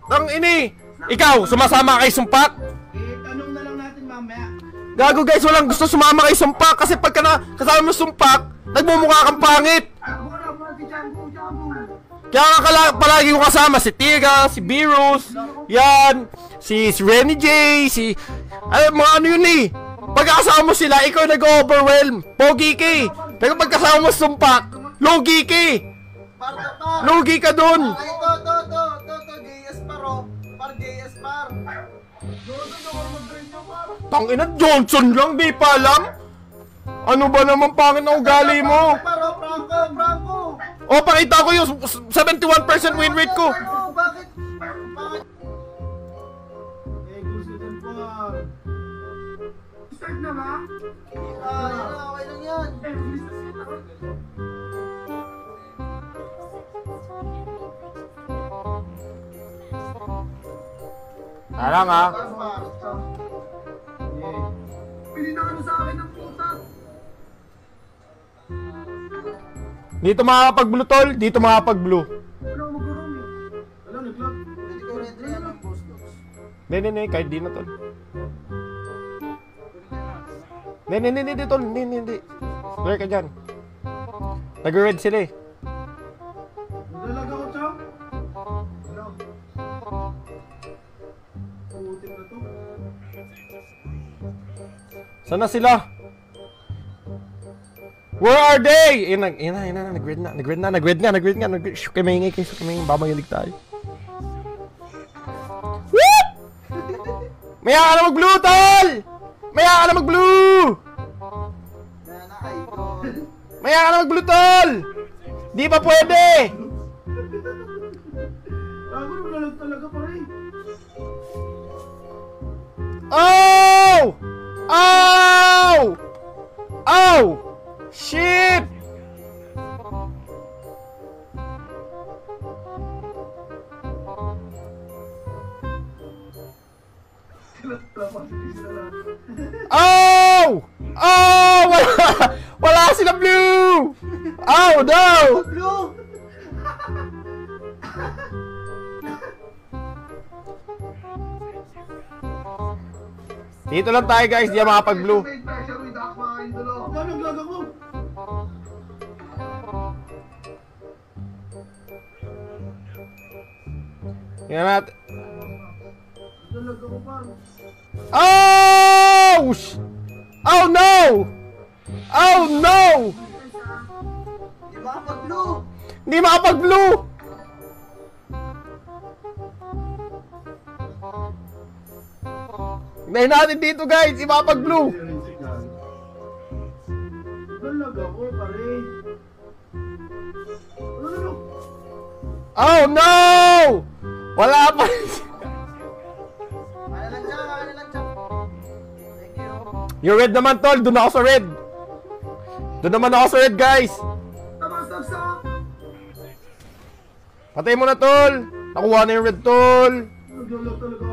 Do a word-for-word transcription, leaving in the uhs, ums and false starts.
Tang ini. Ikaw, sumasama kay Sumpak? Eh, tanong na lang natin mamaya. Gago guys, walang gusto sumama kay Sumpak kasi pagka na kasama mo Sumpak, nagmumukha kang pangit. Kaya nga kala, palagi yung kasama si Tiga, si Virus, yan, si, si Renny J, si... Ay, mga ano yun eh. Pagkakasama mo sila, ikaw nag-overwhelm. Pogi ka eh. Pero pagkasama mo Sumpak, logi ka eh. Logi ka dun. Ay, to, to, to, to, to, J S Par, oh. Par, J S Par. Tangina, Johnson lang, di pa alam. Ano ba naman pangit na ugali mo? Paro, Franco, Franco. O, pakita ko yung seventy-one percent win rate ko. Ano, bakit? Bakit? Eh, gusto din po. Start na ba? Ah, yan na, okay lang yan. Alang ha. Pili na ano sa akin ng puta. Dito makakapag-blue tol, dito makakapag-blue. Ano magkaroon eh? Alam, nag-lock. Pwede ko red yan ang post dogs. Hindi, hindi, hindi, kahit di na tol. Hindi, hindi, hindi, hindi, tol, hindi, hindi, hindi. Swear ka dyan. Nag-red sila eh. Naglalag ako, Cham. Ano? Putik na to. Saan na sila? Where are they? Ayun na, ayun na, ayun na, nag-red na, nag-red na, nag-red nga, nag-red nga, nag-red. Shh, kayo maingay kayo, kayo maingay, babangilig tayo. Whoop! Maya ka na mag-blue, tol! Maya ka na mag-blue! Yan na, idol. Maya ka na mag-blue, tol! Di pa pwede! Ako naglalag talaga pa rin. Oh! Oh! Oh! Shit! Oh! Oh! Wala! Wala sila blue! Oh no! Blue! Dito lang tayo guys, di makapag-blue. May pressure with ako mga idolo. Ano, naglag ako? Tingnan natin. Naglag ako pa. Oh! sh- Oh no! Oh no! Di ba pag blue? Hindi makapag-blue! Tignan natin dito guys, di makapag-blue! Naglag ako pare. Ano, ano? Oh no! Wala pa! Kaya lang siya, kaya lang siya. Thank you. Yung red naman tol, doon ako sa red! Doon naman ako sa red guys! Tabas, tabas! Patay mo na tol! Nakuha na yung red tol! Naglag talaga